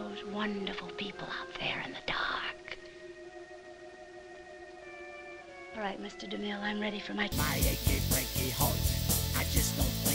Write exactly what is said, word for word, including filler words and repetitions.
those wonderful people out there in the dark. All right, Mister DeMille, I'm ready for my... My achy, breaky heart, I just don't